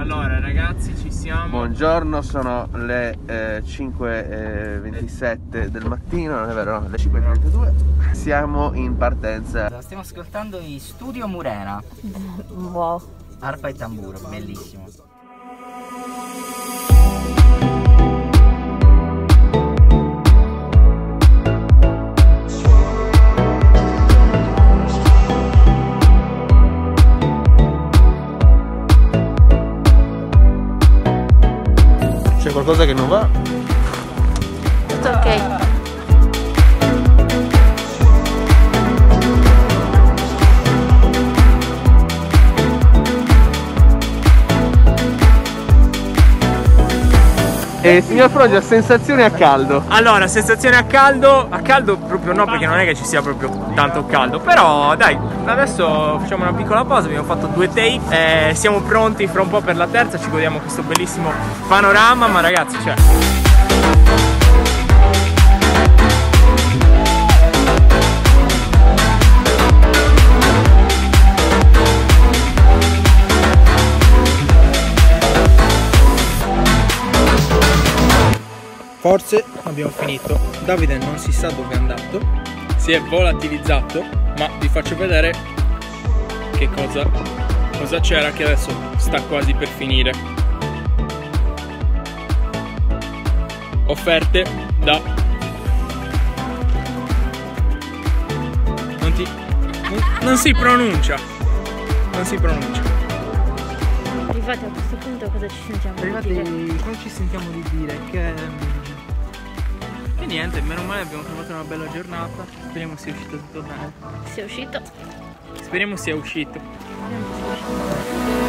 Allora ragazzi, ci siamo. Buongiorno, sono le 5:27 del mattino, non è vero, no, le 5:32. Siamo in partenza. Stiamo ascoltando i Studio Murena. Wow. Arpa e tamburo, bellissimo. C'è qualcosa che non va? Tutto ok. Signor Frogia, sensazioni a caldo? Allora, sensazione a caldo proprio no, perché non è che ci sia proprio tanto caldo. Però dai, adesso facciamo una piccola pausa, abbiamo fatto 2 take, siamo pronti fra un po' per la terza, ci godiamo questo bellissimo panorama, ma ragazzi, cioè... Forse abbiamo finito. Davide non si sa dove è andato, si è volatilizzato, ma vi faccio vedere che cosa c'era, che adesso sta quasi per finire. Offerte da... Non si pronuncia. Non si pronuncia. Arrivati a questo punto cosa ci sentiamo di dire? Come ci sentiamo di dire? Che niente, meno male abbiamo trovato una bella giornata. Speriamo sia uscito tutto bene. Sei uscito? Speriamo sia uscito. Speriamo sia uscito.